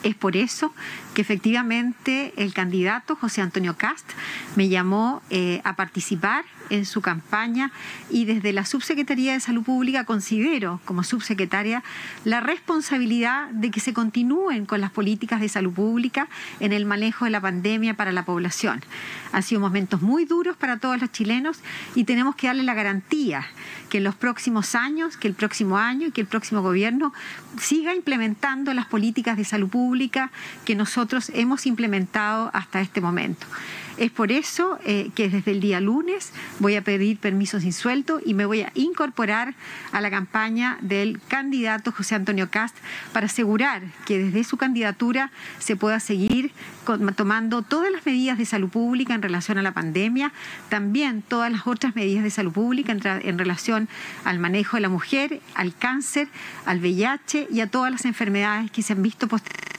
Es por eso que efectivamente el candidato José Antonio Kast me llamó a participar en su campaña, y desde la Subsecretaría de Salud Pública considero, como subsecretaria, la responsabilidad de que se continúen con las políticas de salud pública en el manejo de la pandemia para la población. Han sido momentos muy duros para todos los chilenos y tenemos que darle la garantía que en los próximos años, que el próximo año y que el próximo gobierno siga implementando las políticas de salud pública que nosotros hemos implementado hasta este momento. Es por eso que desde el día lunes voy a pedir permiso sin sueldo y me voy a incorporar a la campaña del candidato José Antonio Kast para asegurar que desde su candidatura se pueda seguir tomando todas las medidas de salud pública en relación a la pandemia, también todas las otras medidas de salud pública en relación al manejo de la mujer, al cáncer, al VIH y a todas las enfermedades que se han visto posteriormente